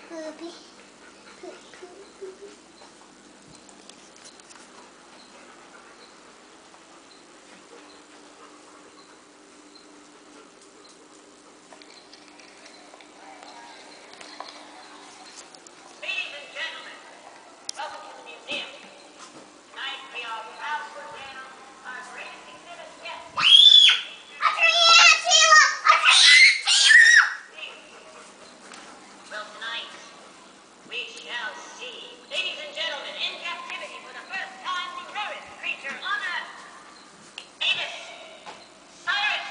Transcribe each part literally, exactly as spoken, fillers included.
Poopy. Poop, poop, poop. Ladies and gentlemen, welcome to the museum. Tonight we are proud to present our greatest exhibit yet. Well, tonight we shall see, ladies and gentlemen, in captivity for the first time, the rarest creature on earth, Apis cyrus.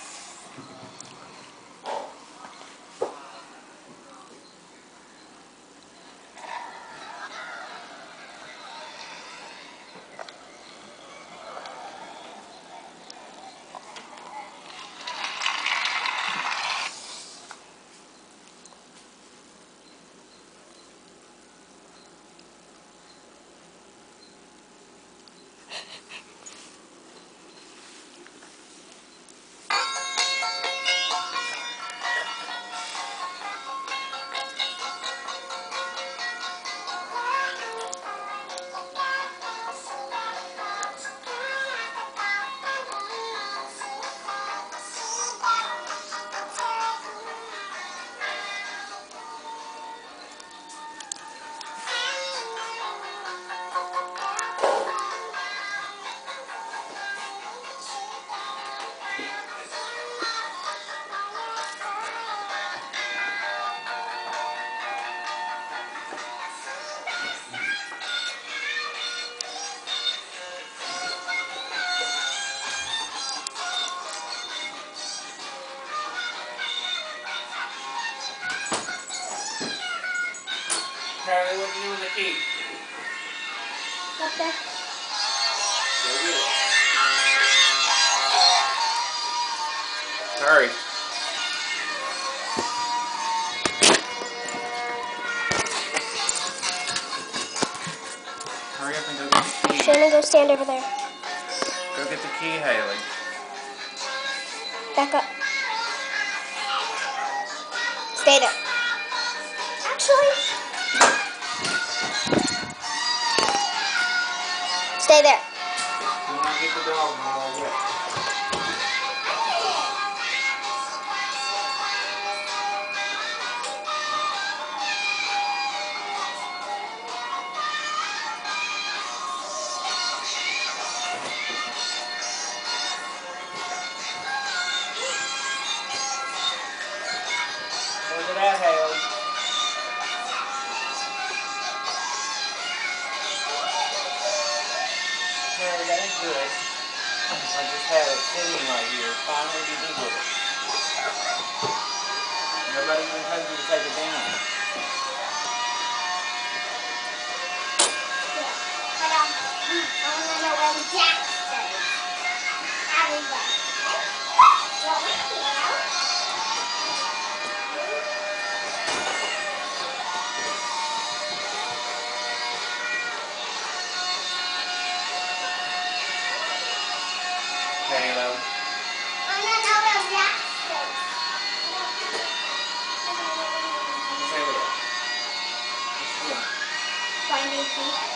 Charlie, what you do with the key? Up there. Go get it. Hurry. Hurry up and go get the key. Shannon, go stand over there. Go get the key, Haley. Back up. Stay there. Actually, stay there. Do not get the dog when it's all wet. Look at that, Haley. Haley, that ain't good. I just had it sitting right here. Find what you do with it. Nobody even told you to take it down. Hold on. I want to know where the jack is. How is that? Well, we can. Halo. I want to know where Jack is. Haley. Let's see him. Finding feet.